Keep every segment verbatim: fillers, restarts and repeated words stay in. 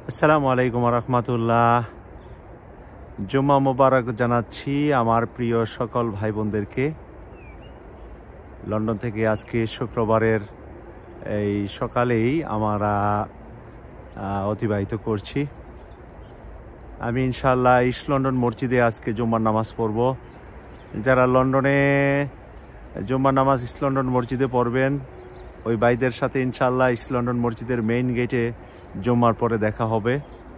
আসসালামু আলাইকুম রহমতুল্লাহ। জুম্মা মুবারক জানাচ্ছি আমার প্রিয় সকল ভাই বোনদেরকে। লন্ডন থেকে আজকে শুক্রবারের এই সকালেই আমরা অতিবাহিত করছি। আমি ইনশাআল্লাহ ইস্ট লন্ডন মসজিদে আজকে জুম্মার নামাজ পড়ব। যারা লন্ডনে জুম্মার নামাজ ইস্ট লন্ডন মসজিদে পড়বেন, ওই ভাইদের সাথে ইনশাআল্লাহ ইস্ট লন্ডন মসজিদের মেইন গেটে জুম্মার পরে দেখা হবে।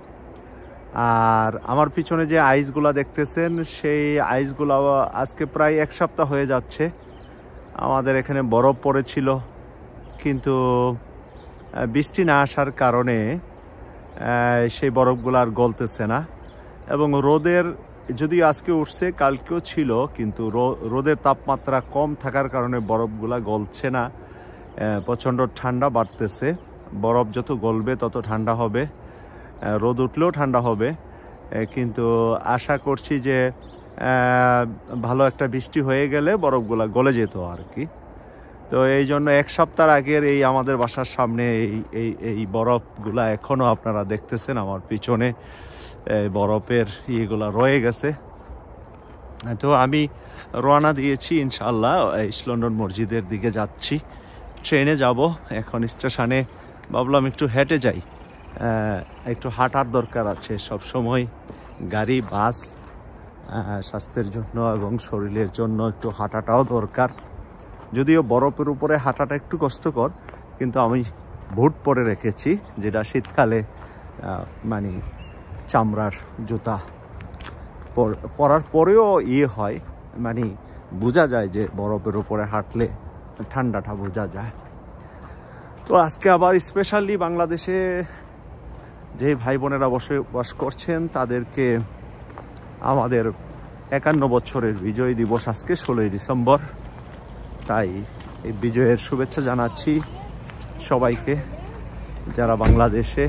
আর আমার পিছনে যে আইসগুলা দেখতেছেন, সেই আইসগুলা আজকে প্রায় এক সপ্তাহ হয়ে যাচ্ছে। আমাদের এখানে বরফ পড়েছিল, কিন্তু বৃষ্টি না আসার কারণে সেই বরফগুলো আর গলতেছে না। এবং রোদের যদিও আজকে উঠছে, কালকেও ছিল, কিন্তু রোদের তাপমাত্রা কম থাকার কারণে বরফগুলা গলছে না। প্রচণ্ড ঠান্ডা বাড়তেছে। বরফ যত গলবে তত ঠান্ডা হবে, রোদ উঠলেও ঠান্ডা হবে। কিন্তু আশা করছি যে ভালো একটা বৃষ্টি হয়ে গেলে বরফগুলা গলে যেত আর কি। তো এই জন্য এক সপ্তাহ আগের এই আমাদের বাসার সামনে এই এই এই বরফগুলা এখনও আপনারা দেখতেছেন। আমার পিছনে বরফের ইয়েগুলা রয়ে গেছে। তো আমি রওনা দিয়েছি ইনশাআল্লাহ ইস্ট লন্ডন মসজিদের দিকে যাচ্ছি। ট্রেনে যাব, এখন স্টেশনে ভাবলাম একটু হেঁটে যাই, একটু হাঁটার দরকার আছে। সব সময় গাড়ি বাস স্বাস্থ্যের জন্য এবং শরীরের জন্য একটু হাঁটাটাও দরকার। যদিও বরফের উপরে হাঁটাটা একটু কষ্টকর, কিন্তু আমি বুট পরে রেখেছি, যেটা শীতকালে মানে চামড়ার জুতা পরার পরেও ইয়ে হয়, মানে বোঝা যায় যে বরফের উপরে হাঁটলে ঠান্ডাটা বোঝা যায়। তো আজকে আবার স্পেশালি বাংলাদেশে যে ভাই বোনেরা বসবাস করছেন তাদেরকে আমাদের একান্ন বছরের বিজয় দিবস আজকে ষোলোই ডিসেম্বর। তাই এই বিজয়ের শুভেচ্ছা জানাচ্ছি সবাইকে, যারা বাংলাদেশে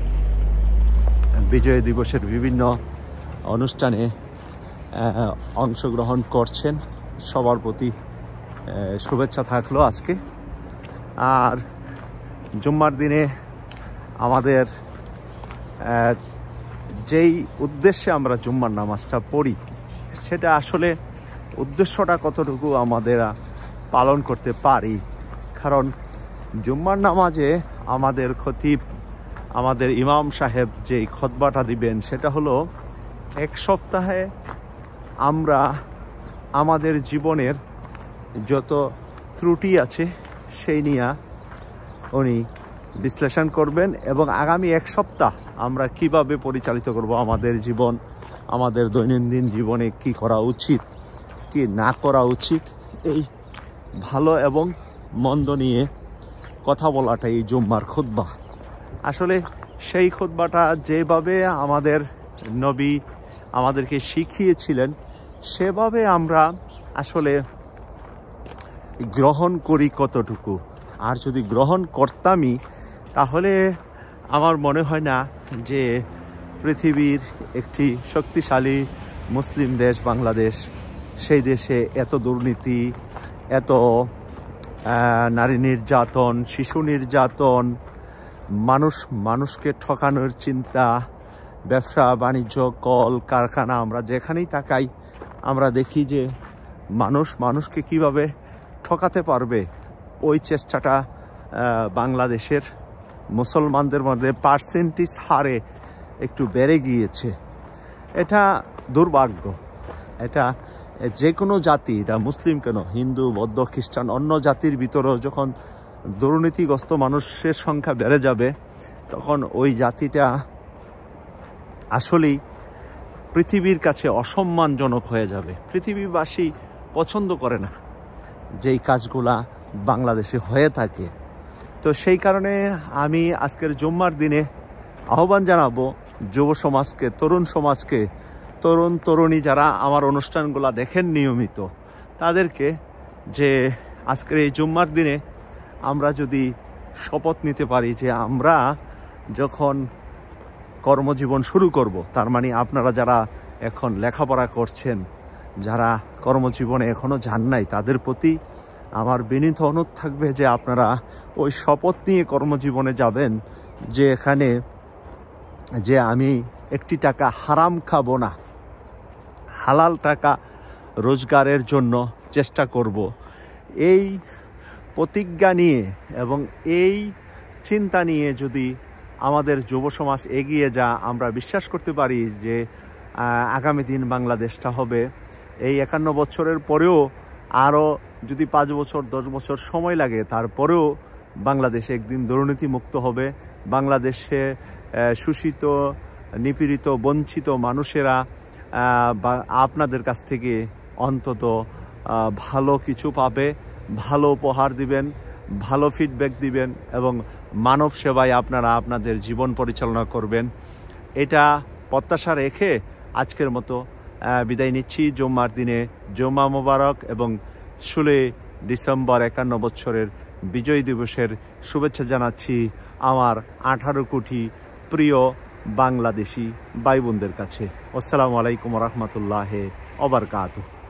বিজয় দিবসের বিভিন্ন অনুষ্ঠানে অংশগ্রহণ করছেন। সবার প্রতি শুভেচ্ছা থাকলো আজকে। আর জুম্মার দিনে আমাদের যেই উদ্দেশ্যে আমরা জুম্মার নামাজটা পড়ি, সেটা আসলে উদ্দেশ্যটা কতটুকু আমাদের পালন করতে পারি। কারণ জুম্মার নামাজে আমাদের খতিব, আমাদের ইমাম সাহেব যেই খুতবাটা দিবেন, সেটা হলো এক সপ্তাহে আমরা আমাদের জীবনের যত ত্রুটি আছে সেই নিয়ে উনি বিশ্লেষণ করবেন এবং আগামী এক সপ্তাহ আমরা কিভাবে পরিচালিত করব আমাদের জীবন, আমাদের দৈনন্দিন জীবনে কি করা উচিত, কি না করা উচিত, এই ভালো এবং মন্দ নিয়ে কথা বলাটাই এই জুম্মার খুতবা। আসলে সেই খুতবাটা যেভাবে আমাদের নবী আমাদেরকে শিখিয়েছিলেন, সেভাবে আমরা আসলে গ্রহণ করি কতটুকু। আর যদি গ্রহণ করতামই, তাহলে আমার মনে হয় না যে পৃথিবীর একটি শক্তিশালী মুসলিম দেশ বাংলাদেশ, সেই দেশে এত দুর্নীতি, এত নারী নির্যাতন, শিশু নির্যাতন, মানুষ মানুষকে ঠকানোর চিন্তা, ব্যবসা বাণিজ্য, কল কারখানা, আমরা যেখানেই তাকাই আমরা দেখি যে মানুষ মানুষকে কিভাবে ঠকাতে পারবে, ওই চেষ্টাটা বাংলাদেশের মুসলমানদের মধ্যে পার্সেন্টেজ হারে একটু বেড়ে গিয়েছে। এটা দুর্ভাগ্য। এটা যে কোনো জাতি, এটা মুসলিম কেন, হিন্দু, বৌদ্ধ, খ্রিস্টান, অন্য জাতির ভিতরেও যখন দুর্নীতিগ্রস্ত মানুষের সংখ্যা বেড়ে যাবে, তখন ওই জাতিটা আসলেই পৃথিবীর কাছে অসম্মানজনক হয়ে যাবে। পৃথিবীবাসী পছন্দ করে না যেই কাজগুলা বাংলাদেশে হয়ে থাকে। তো সেই কারণে আমি আজকের জুম্মার দিনে আহ্বান জানাবো যুব সমাজকে, তরুণ সমাজকে, তরুণ তরুণী যারা আমার অনুষ্ঠানগুলো দেখেন নিয়মিত, তাদেরকে যে আজকের এই জুম্মার দিনে আমরা যদি শপথ নিতে পারি যে আমরা যখন কর্মজীবন শুরু করব, তার মানে আপনারা যারা এখন লেখাপড়া করছেন, যারা কর্মজীবনে এখনও যান নাই, তাদের প্রতি আমার বিনীত অনুরোধ থাকবে যে আপনারা ওই শপথ নিয়ে কর্মজীবনে যাবেন, যে এখানে যে আমি একটি টাকা হারাম খাবো না, হালাল টাকা রোজগারের জন্য চেষ্টা করব। এই প্রতিজ্ঞা নিয়ে এবং এই চিন্তা নিয়ে যদি আমাদের যুব সমাজ এগিয়ে যা, আমরা বিশ্বাস করতে পারি যে আগামী দিন বাংলাদেশটা হবে এই একান্ন বছরের পরেও আরও যদি পাঁচ বছর দশ বছর সময় লাগে, তারপরেও বাংলাদেশ একদিন দুর্নীতিমুক্ত হবে। বাংলাদেশে শোষিত, নিপীড়িত, বঞ্চিত মানুষেরা আপনাদের কাছ থেকে অন্তত ভালো কিছু পাবে, ভালো উপহার দিবেন, ভালো ফিডব্যাক দিবেন এবং মানব সেবায় আপনারা আপনাদের জীবন পরিচালনা করবেন। এটা প্রত্যাশা রেখে আজকের মতো বিদায় নিচ্ছি। জুম্মার দিনে জুম্মা মোবারক এবং ষোলোই ডিসেম্বর একান্ন বছরের বিজয় দিবসের শুভেচ্ছা জানাচ্ছি আমার আঠারো কোটি প্রিয় বাংলাদেশি ভাই বোনদের কাছে। আসসালামু আলাইকুম রহমতুল্লাহ ওয়া বারাকাতুহু।